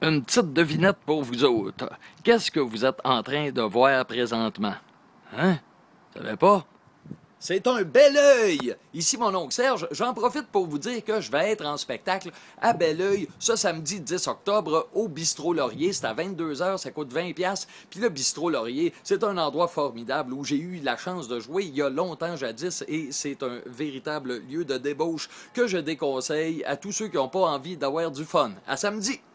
Une petite devinette pour vous autres. Qu'est-ce que vous êtes en train de voir présentement? Hein? Vous savez pas? C'est un bel œil! Ici mon oncle Serge, j'en profite pour vous dire que je vais être en spectacle à Belleuil ce samedi 10 octobre au Bistrot Laurier. C'est à 22h, ça coûte 20$. Puis le Bistrot Laurier, c'est un endroit formidable où j'ai eu la chance de jouer il y a longtemps jadis et c'est un véritable lieu de débauche que je déconseille à tous ceux qui n'ont pas envie d'avoir du fun. À samedi!